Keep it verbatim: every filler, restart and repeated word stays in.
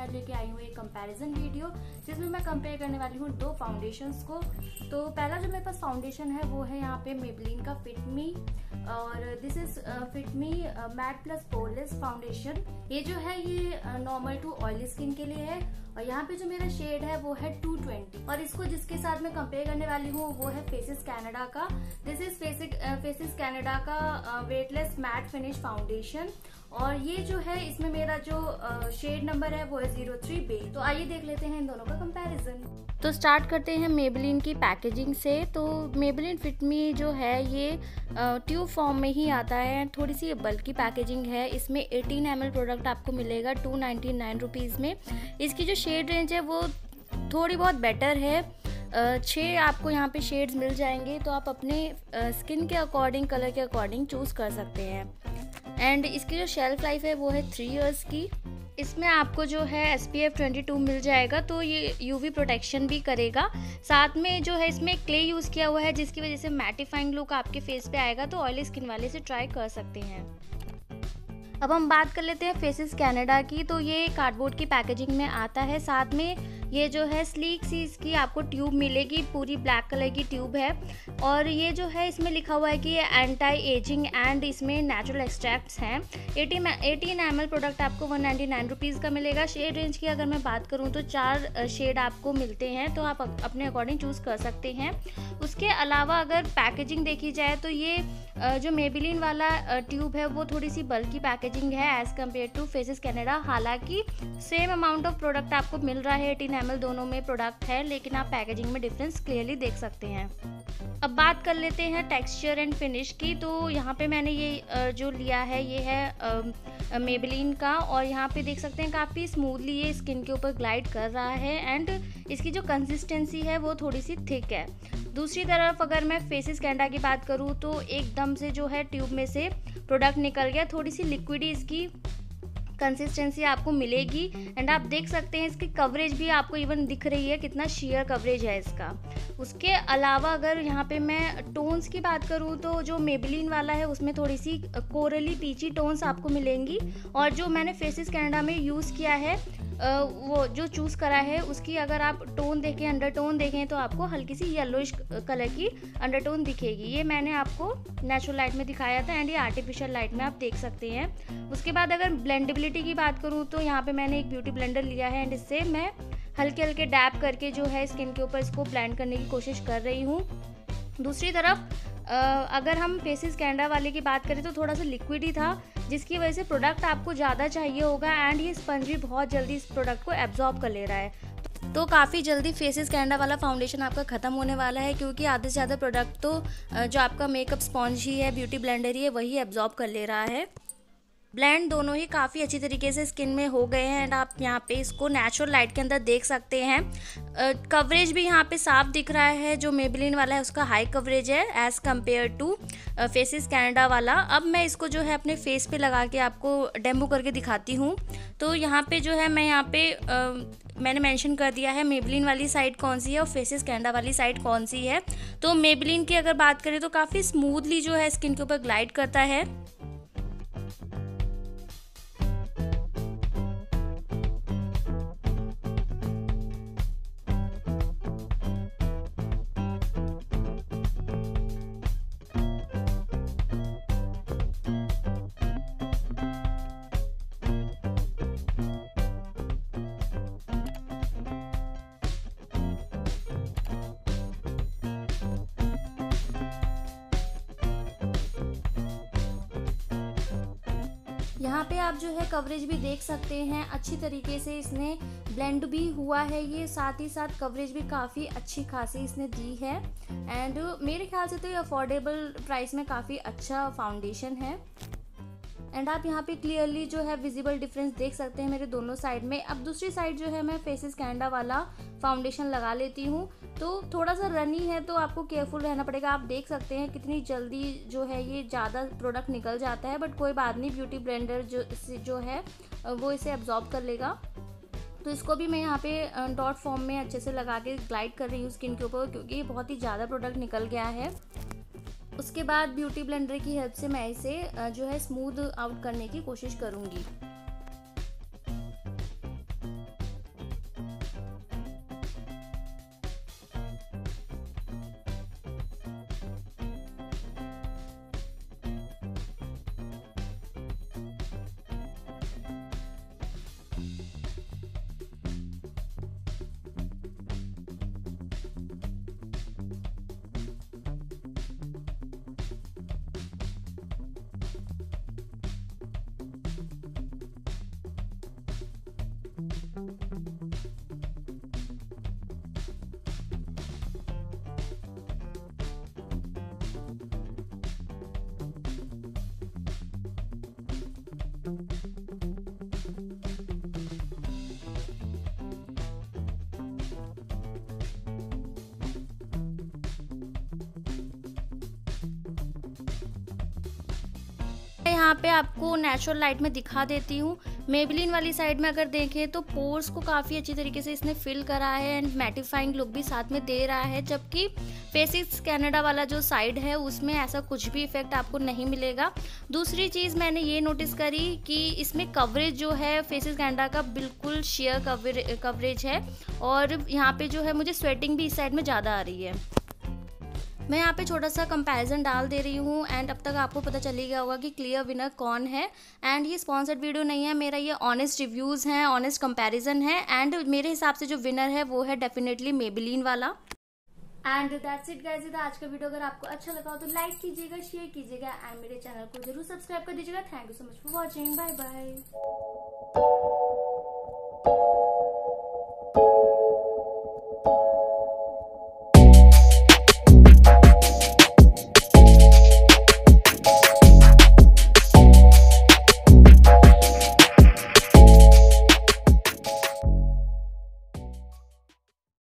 मैं लेके आई हूँ एक कंपैरिजन वीडियो जिसमें मैं कंपेयर करने वाली हूँ दो फाउंडेशंस को। तो पहला जो मेरे पास फाउंडेशन है वो है यहाँ पे मेबेलिन का फिट मी, और this is Fit Me matte plus poreless foundation. ये जो है ये नॉर्मल टू ऑयली स्किन के लिए है, और यहाँ पे जो मेरा शेड है वो है टू ट्वेंटी, और इसको जिसके साथ मैं कंपेयर करने वाली हूँ वो है फेसेस कनाडा का। दिस इज फेसेस कनाडा का वेटलेस मैट फिनिश फाउंडेशन, और ये जो है इसमें मेरा जो शेड नंबर है वो है जीरो थ्री बे। तो आइए देख लेते हैं इन दोनों का कंपैरिजन। तो स्टार्ट करते हैं मेबेलिन की पैकेजिंग से। तो मेबेलिन फिट मी जो है ये ट्यूब फॉर्म में ही आता है, थोड़ी सी बल्कि पैकेजिंग है। इसमें एटीन एम एल प्रोडक्ट आपको मिलेगा टू नाइन्टी नाइन रुपीज़ में। इसकी जो शेड रेंज है वो थोड़ी बहुत बेटर है, छः आपको यहाँ पे शेड्स मिल जाएंगे, तो आप अपने स्किन के अकॉर्डिंग, कलर के अकॉर्डिंग चूज़ कर सकते हैं। एंड इसकी जो शेल्फ लाइफ है वो है थ्री इयर्स की। इसमें आपको जो है S P F twenty two मिल जाएगा, तो ये यू वी प्रोटेक्शन भी करेगा। साथ में जो है इसमें क्ले यूज़ किया हुआ है जिसकी वजह से मैटिफाइंग लुक आपके फेस पे आएगा, तो ऑयली स्किन वाले से ट्राई कर सकते हैं। अब हम बात कर लेते हैं फेसेस कनाडा की। तो ये कार्डबोर्ड की पैकेजिंग में आता है, साथ में ये जो है स्लीक सी इसकी आपको ट्यूब मिलेगी, पूरी ब्लैक कलर की ट्यूब है, और ये जो है इसमें लिखा हुआ है कि ये एंटी एजिंग एंड इसमें नेचुरल एक्सट्रैक्ट्स हैं। Eighteen eighteen M L product आपको वन नाइन्टी नाइन रुपीज़ का मिलेगा। शेड रेंज की अगर मैं बात करूँ तो चार शेड आपको मिलते हैं, तो आप अपने अकॉर्डिंग चूज़ कर सकते हैं। उसके अलावा अगर पैकेजिंग देखी जाए तो ये जो मेबेलिन वाला ट्यूब है वो थोड़ी सी बल्कि पैकेजिंग है as compared to Faces Canada. हालांकि सेम अमाउंट ऑफ प्रोडक्ट आपको मिल रहा है, एटीन एम एल दोनों में प्रोडक्ट है, लेकिन आप पैकेजिंग में डिफरेंस क्लियरली देख सकते हैं। अब बात कर लेते हैं टेक्सचर एंड फिनिश की। तो यहाँ पे मैंने ये जो लिया है ये है मेबेलिन का, और यहाँ पे देख सकते हैं काफ़ी स्मूथली ये स्किन के ऊपर ग्लाइड कर रहा है, एंड इसकी जो कंसिस्टेंसी है वो थोड़ी सी थिक है। दूसरी तरफ अगर मैं फेसेस कनाडा की बात करूँ तो एकदम से जो है ट्यूब में से प्रोडक्ट निकल गया, थोड़ी सी लिक्विडी इसकी कंसिस्टेंसी आपको मिलेगी। एंड आप देख सकते हैं इसकी कवरेज भी आपको इवन दिख रही है, कितना शेयर कवरेज है इसका। उसके अलावा अगर यहाँ पे मैं टोन्स की बात करूँ तो जो मेबेलिन वाला है उसमें थोड़ी सी कोरली पीची टोन्स आपको मिलेंगी, और जो मैंने फेसेस कनाडा में यूज़ किया है वो जो चूज़ करा है उसकी अगर आप टोन देखें, अंडरटोन देखें, तो आपको हल्की सी येलोइश कलर की अंडरटोन दिखेगी। ये मैंने आपको नेचुरल लाइट में दिखाया था, एंड ये आर्टिफिशियल लाइट में आप देख सकते हैं। उसके बाद अगर ब्लेंडेबिलिटी की बात करूँ तो यहाँ पे मैंने एक ब्यूटी ब्लेंडर लिया है, एंड इससे मैं हल्के हल्के डैप करके जो है स्किन के ऊपर इसको ब्लेंड करने की कोशिश कर रही हूँ। दूसरी तरफ अगर हम फेसेस कनाडा वाले की बात करें तो थोड़ा सा लिक्विड ही था, जिसकी वजह से प्रोडक्ट आपको ज़्यादा चाहिए होगा, एंड ये स्पंज भी बहुत जल्दी इस प्रोडक्ट को एब्जॉर्ब कर ले रहा है। तो काफ़ी जल्दी फेसेस कनाडा वाला फाउंडेशन आपका ख़त्म होने वाला है, क्योंकि आधे से ज़्यादा प्रोडक्ट तो जो आपका मेकअप स्पॉन्ज ही है, ब्यूटी ब्लेंडर ही है, वही एब्जॉर्ब कर ले रहा है। ब्लेंड दोनों ही काफ़ी अच्छी तरीके से स्किन में हो गए हैं, एंड आप यहाँ पे इसको नेचुरल लाइट के अंदर देख सकते हैं। कवरेज भी यहाँ पे साफ दिख रहा है, जो मेबेलिन वाला है उसका हाई कवरेज है as compared to Faces Canada वाला। अब मैं इसको जो है अपने फेस पे लगा के आपको डेमो करके दिखाती हूँ। तो यहाँ पे जो है मैं यहाँ पे आ, मैंने मेंशन कर दिया है मेबेलिन वाली साइड कौन सी है और फेसेस कनाडा वाली साइड कौन सी है। तो मेबेलिन की अगर बात करें तो काफ़ी स्मूथली जो है स्किन के ऊपर ग्लाइड करता है। यहाँ पे आप जो है कवरेज भी देख सकते हैं, अच्छी तरीके से इसने ब्लेंड भी हुआ है ये, साथ ही साथ कवरेज भी काफ़ी अच्छी खासी इसने दी है। एंड मेरे ख्याल से तो ये अफोर्डेबल प्राइस में काफ़ी अच्छा फाउंडेशन है। एंड आप यहाँ पे क्लियरली जो है विजिबल डिफरेंस देख सकते हैं मेरे दोनों साइड में। अब दूसरी साइड जो है मैं फेसेस कनाडा वाला फाउंडेशन लगा लेती हूँ, तो थोड़ा सा रनी है तो आपको केयरफुल रहना पड़ेगा। आप देख सकते हैं कितनी जल्दी जो है ये ज़्यादा प्रोडक्ट निकल जाता है, बट कोई बात नहीं, ब्यूटी ब्लेंडर जो जो है वो इसे एब्जॉर्ब कर लेगा। तो इसको भी मैं यहाँ पे डॉट फॉर्म में अच्छे से लगा के ग्लाइड कर रही हूँ स्किन के ऊपर, क्योंकि बहुत ही ज़्यादा प्रोडक्ट निकल गया है। उसके बाद ब्यूटी ब्लेंडर की हेल्प से मैं इसे जो है स्मूथ आउट करने की कोशिश करूँगी। यहाँ पे आपको नेचुरल लाइट में दिखा देती हूँ। मेबेलिन वाली साइड में अगर देखें तो पोर्स को काफ़ी अच्छी तरीके से इसने फिल करा है एंड मैटिफाइंग लुक भी साथ में दे रहा है, जबकि फेसिस कनाडा वाला जो साइड है उसमें ऐसा कुछ भी इफेक्ट आपको नहीं मिलेगा। दूसरी चीज़ मैंने ये नोटिस करी कि इसमें कवरेज जो है फेसिस कनाडा का बिल्कुल शेयर कवरे कवरेज है, और यहाँ पे जो है मुझे स्वेटिंग भी इस साइड में ज़्यादा आ रही है। मैं यहाँ पे छोटा सा कंपैरिजन डाल दे रही हूँ एंड अब तक आपको पता चल ही गया होगा कि क्लियर विनर कौन है। एंड ये स्पॉन्सर्ड वीडियो नहीं है, मेरा ये ऑनेस्ट रिव्यूज़ हैं, ऑनेस्ट कंपैरिजन है, एंड मेरे हिसाब से जो विनर है वो है डेफिनेटली मेबेलिन वाला। एंड दैट्स इट गाइस, था आज का वीडियो। अगर आपको अच्छा लगा हो तो लाइक कीजिएगा, शेयर कीजिएगा एंड मेरे चैनल को जरूर सब्सक्राइब कर दीजिएगा। Thank you so much for watching, bye bye.